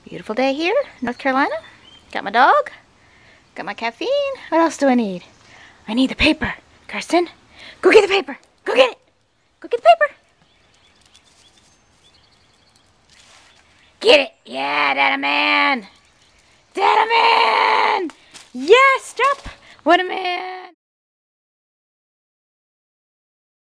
Beautiful day here, North Carolina. Got my dog. Got my caffeine. What else do I need? I need the paper. Carsten, go get the paper. Go get it. Go get the paper. Get it. Yeah, that a man. That a man. Yes, stop. What a man.